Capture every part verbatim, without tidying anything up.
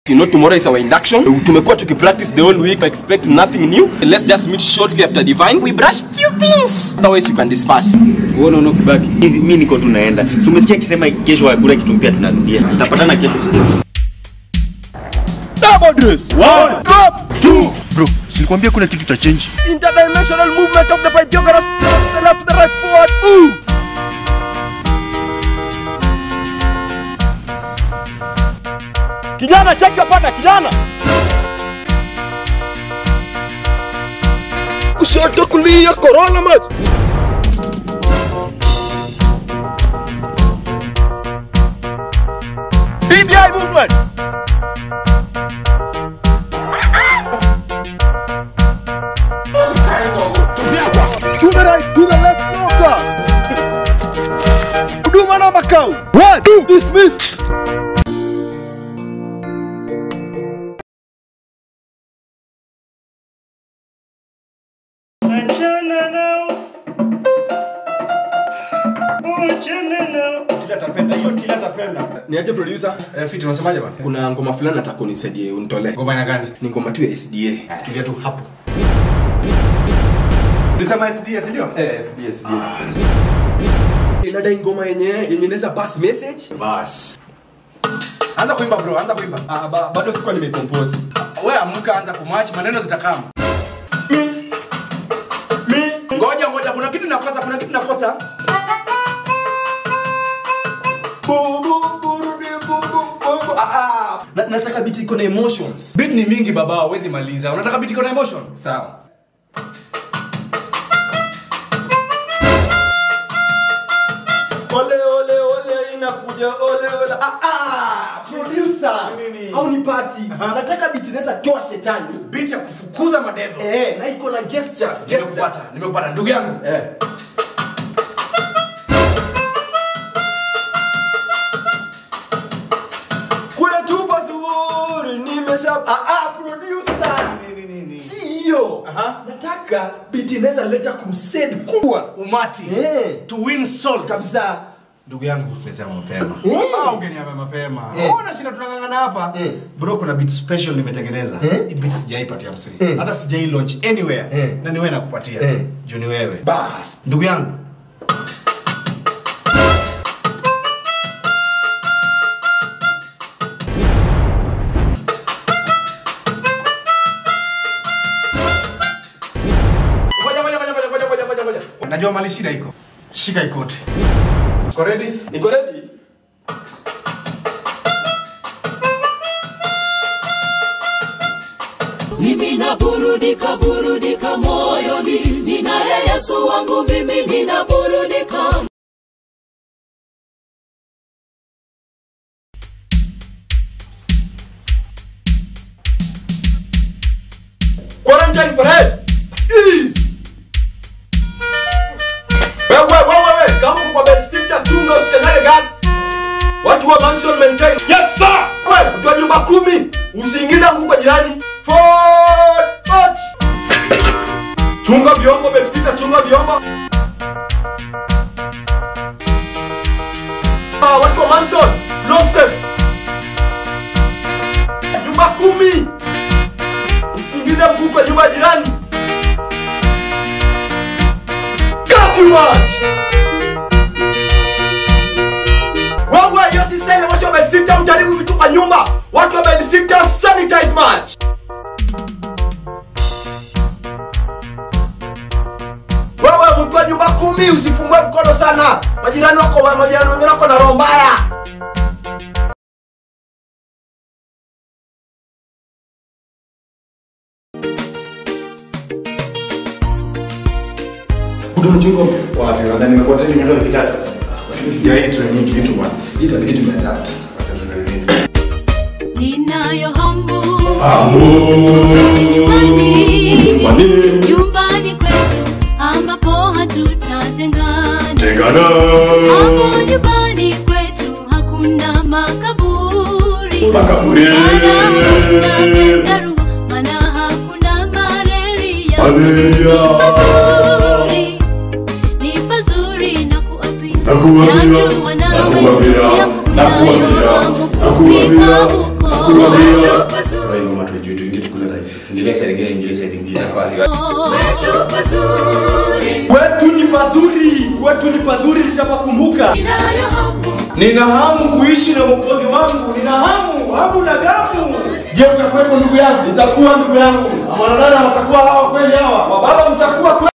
You know, tomorrow is our induction. Tumekuwa tuki-practice the whole week. I expect nothing new. Let's just meet shortly after divine. We brush few things. Otherwise you can disperse. Wewe unaona kubaki. Mimi niko tunaenda. Si umesikia akisema kesho hakuna kitu mpya tunarudia. Tutapatana kesho. Double dress. One, drop, two. Bro, silikwambia kuna kitu cha change. Interdimensional movement of the Pythagoras. The left, the right, forward. Move. Kijana, check your partner, kijana. Kushoto kulia, corona match. D B I movement. To the right, to the left, no cast. Do man number count. One, two, dismiss. Niaje producer? Eh, fit unasemaje bwana? Kuna ngoma fulani nataka unisaidie unitolee. Ngoma ina gani? Ni ngoma tu ya S D A. Tulia tu hapo. Ulisema S D A, si ndio? Eh, S D A, S D A. Inadai ngoma yenye yenye inaweza pass message. Bas. Anza kuimba bro, anza kuimba. Ah, ba, bado sikuwa nimecompose. Wewe amka anza kumatch, maneno zitakama. Mi. Ngoja ngoja, kuna kitu nakosa, kuna kitu nakosa. Ah, na, nataka beat iko na emotions. Beat ni mingi baba, huwezi maliza. Unataka beat iko na emotion? Sawa. Ole ole ole inakuja ole ole. Ah ah, producer. Nini? Au ni party. Nataka beat inaweza toa shetani. Beat ya kufukuza madevo. Eh, na iko na gestures. Nimekupata, nimekupata ndugu yangu. Eh. Ah ah, producer. Nini nini? Si hiyo. Aha. Nataka beat inaweza leta crusade kubwa. Umati. Eh. To win souls. Kabisa. Ndugu yangu tumesema mapema. Eh. Ah, ungeniambia mapema. Eh. Ona shida tunangangana hapa. Eh. Bro, kuna beat special nimetengeneza. Eh. Hii beat sijaipatia msee. Eh. Hata sijai launch anywhere. Eh. Na ni wewe nakupatia. Eh. Juu ni wewe. Bas. Ndugu yangu. Najua mali shida iko. Shika ikote. Uko ready? Niko ready? Mimi naburudika burudika moyoni, ninaye Yesu wangu mimi ninaburudika. Quarantine parade. Is. Wewe wewe wewe, kama uko kwa bed stick chunga usikanyage gas. Watu wa mansion maintain. Yes sir. Wewe, mtu wa nyumba kumi, usiingize mguu kwa jirani. Forward march. Chunga vyombo bed stick, chunga vyombo. Ah, watu wa mansion, long step. Nyumba kumi. Usiingize mguu kwa nyumba jirani. Watch. Wewe hiyo si style watu wamesita mjaribu vitu kwa nyumba. Watu wamesita sanitize match. Wewe mtu wa nyumba kumi usifungue mkono sana. Majirani wako majirani wengine wako na roho mbaya. Ndio mjingo wapi? Nadhani nimekuwa tena miaka mitatu. Lakini sijawahi training kitu bwana. Ita ni kitu nimeadapt. Ninayo hamu. Hamu. Nyumbani. Nyumbani kwetu ambapo hatutatengana. Tengana. Hapo nyumbani kwetu hakuna makaburi. Makaburi. Hakuna kangaroo, maana hakuna malaria. Malaria. Nakuambia, nakuambia, nakuambia, nakuambia, kuambia. Kwa hiyo mama tujue tuingie tukule rais. Ingilia side ingine, ingilia side ingine. Kwetu ni pazuri, kwetu ni pazuri nishapakumbuka. Nina hamu kuishi na mwokozi wangu. Nina hamu, hamu na gamu. Je, utakuwepo ndugu yangu? Nitakuwa ndugu yangu. Amanadada watakuwa hawa kweli hawa. Wababa mtakuwa kweli.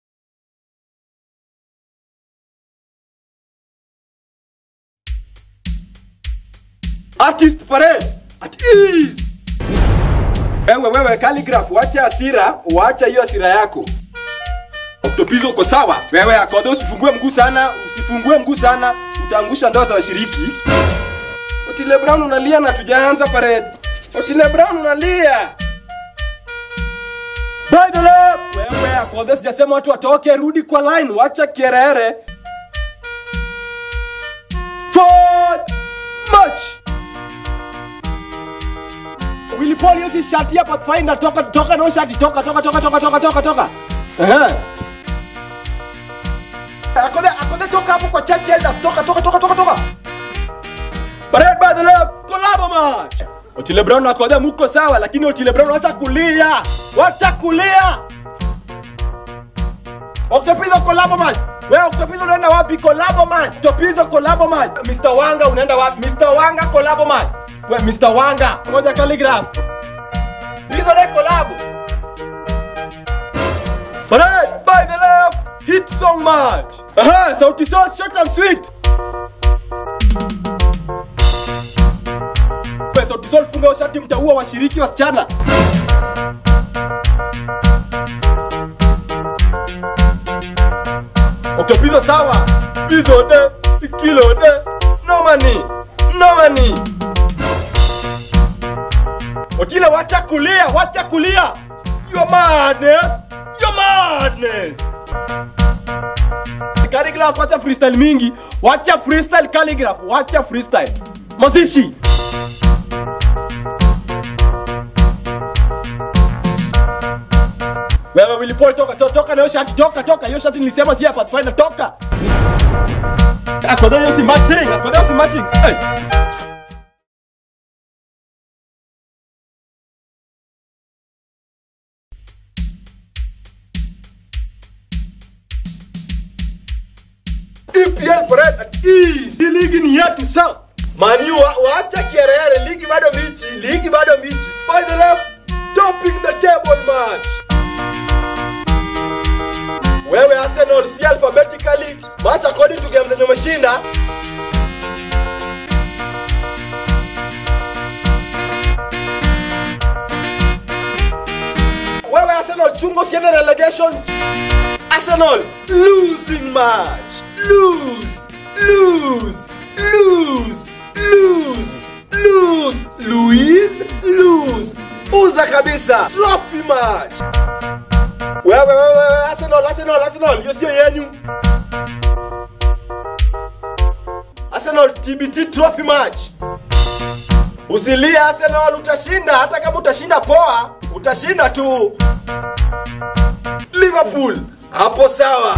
Artist parade at ease. Wewe wewe calligraph, wacha hasira, wacha hiyo hasira yako. Octopizo uko sawa? Wewe akodo usifungue mguu sana, usifungue mguu sana, utaangusha ndoa za washiriki. Otile Brown unalia na tujaanza parade. Otile Brown unalia. By the lap. Wewe akodo sijasema watu watoke, rudi kwa line, wacha kierere. Forward march. Willy Paul yosi shati hapa Pathfinder, toka toka no shati, toka toka toka toka toka toka toka. Eh. Akode akode toka hapo kwa church elders, toka toka toka toka toka. Parade by the left, collabo match. Otile Brown na Akode muko sawa, lakini Otile Brown wacha kulia. Wacha kulia. Octopizo collabo match. Wewe Octopizo unaenda wapi? Collabo match. Octopizo collabo match. mister Wanga unaenda wapi? mister Wanga collabo match. Wewe mister Wanga, ngoja calligraph. Hizo ni collabo. Parade by the left, hit song match. Aha, Sauti Sol short and sweet. Wewe Sauti Sol funga ushati, mtaua washiriki wasichana. Octopizo sawa. Pizo de, kilo de. No money. No money. Otile wacha kulia, wacha kulia. Your madness. Your madness. Calligraph wacha freestyle mingi. Wacha freestyle calligraph, wacha freestyle. Mazishi. Wewe Willy Paul toka toka toka na hiyo shati, toka toka hiyo shati nilisema si hapa Pathfinder, toka. Akoda hiyo si matching, akoda hiyo si matching. Hey. E P L parade at ease. Hii ligi ni yetu sawa. Mani wa, waacha kierere, ligi bado mbichi, ligi bado mbichi. By the left, topping the table match. Wewe Arsenal si alphabetically, match according to games zenye umeshinda. Wewe Arsenal chungo siende relegation. Arsenal losing match. Lose, lose, lose, lose, lose, Luis, lose. Uza kabisa. Trophy match. Wewe wewe wewe Arsenal, Arsenal, Arsenal, hiyo sio yenu. Arsenal T B T trophy match. Usilie Arsenal, utashinda, hata kama utashinda poa, utashinda tu. Liverpool, hapo sawa.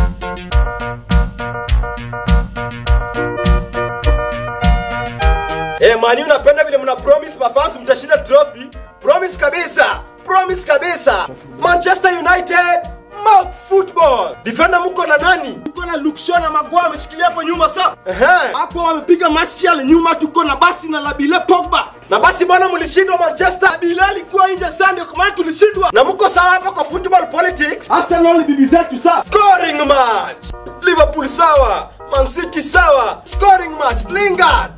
Eh, mani unapenda vile mna promise mafans mtashinda trophy. Promise kabisa. Promise kabisa. Manchester United, mouth football. Defender mko na nani? Mko na Luke Shaw na Maguire ameshikilia hapo nyuma sasa. Ehe. Hapo wamepiga Martial, nyuma tuko na Basi na Labile Pogba. Na basi bwana mlishindwa Manchester. Bilal alikuwa nje sana kwa maana tulishindwa. Na mko sawa hapa kwa football politics. Arsenal bibi zetu sasa. Scoring match. Liverpool sawa. Man City sawa. Scoring match. Lingard.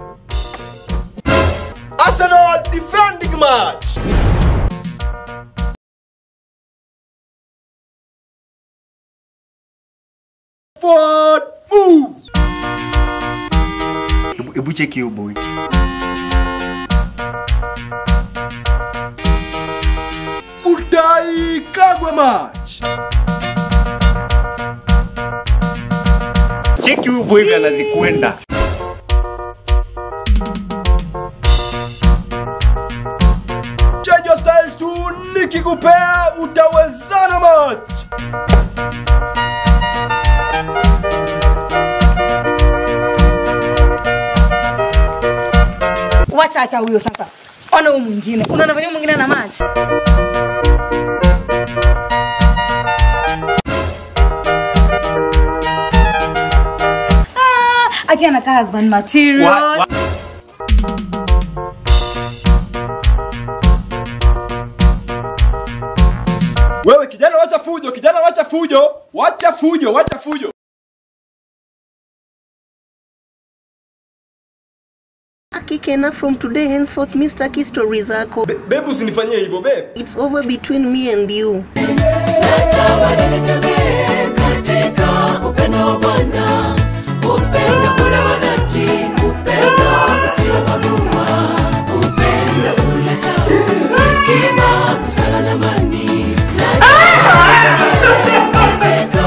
Arsenal defending match. Forward move. Ebu, ebu check hiyo boy. Utai Kagwe match. Check hiyo boy anazikwenda. Change your style to nikikupea utawezana match. Wacha acha huyo sasa. Ona huyu mwingine. Unaona venye mwingine ana maji. Ah, aki anakaa husband material. What? What? Wewe kijana wacha fujo, kijana wacha fujo, wacha fujo, wacha fujo. Akikena from today henceforth Mister Ki stories zako. Be, babe usinifanyie hivyo babe. It's over between me and you. Katika upendo wa Bwana, upendo ule wa dhati, upendo usiobagua, upendo uleta hekima, busara na amani. Katika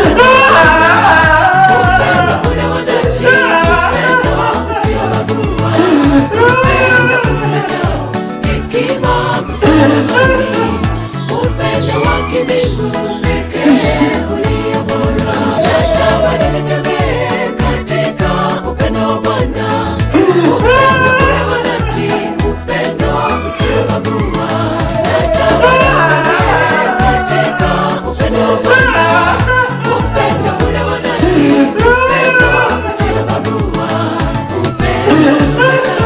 upendo ule wa dhati, upendo usiobagua, upendo uleta hekima, busara na amani, upendo wa kimbingu pekee ulio bora. Natamani nitembee katika upendo wa Bwana, upendo ule wa dhati, upendo usiobagua. Natamani nitembee katika upendo wa Bwana, upendo ule wa dhati, upendo usiobagua, upendo uleta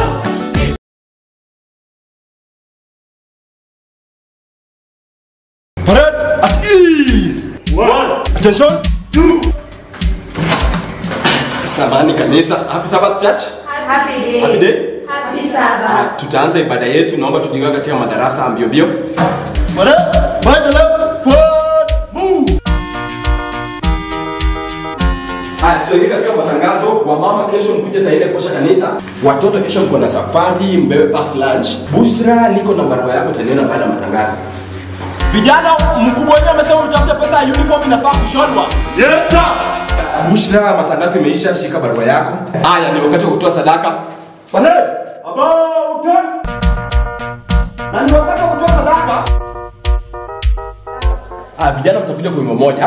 Parade at ease. One. Attention. Two. Samahani kanisa. Happy Sabbath church. Happy day. Happy day. Happy Sabbath. Ah, tutaanza ibada yetu. Naomba tujiunge katika madarasa mbio mbio. Parade, by the left, forward, move. Ah, tuingie katika matangazo. Wamama kesho mkuje saa nne kuosha kanisa. Watoto kesho mko na safari, mbebe pack lunch. Bushra liko na barua yako taniona baada ya matangazo. Vijana mkubwa wenu amesema mtafute pesa ya uniform inafaa kushonwa. Yes sir. Bushra matangazo imeisha, shika barua yako. Haya ni wakati wa kutoa sadaka. Parade. About ten. Na ni wakati wa kutoa sadaka. Ah, vijana mtakuja kwa wimbo moja.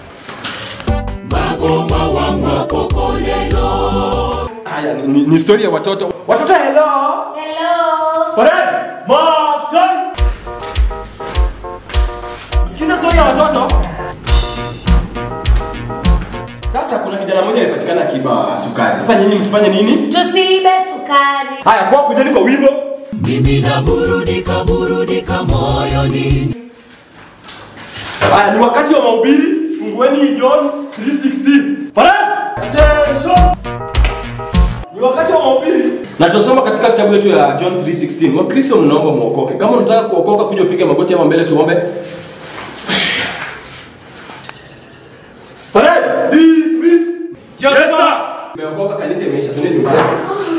magoma wangu kokolelo. Haya ni, ni story ya watoto. Watoto hello. Hello. Parade. Martin. Msikiza story ya watoto. Sasa kuna kijana mmoja alipatikana akiba sukari. Sasa nyinyi msifanye nini? Tusiibe sukari. Haya kwa kujeni kwa wimbo. Mimi naburudika burudika moyoni. Haya ni wakati wa mahubiri. Fungueni John three sixteen. Parade. Attention. Ni wakati wa mahubiri. Na tunasoma katika kitabu yetu ya John three sixteen. Wakristo mnaomba muokoke. Kama unataka kuokoka kuja upige magoti hapa mbele tuombe. Parade. Dismiss. Yes sir. Umeokoka kanisa imeisha. Twende nyumbani.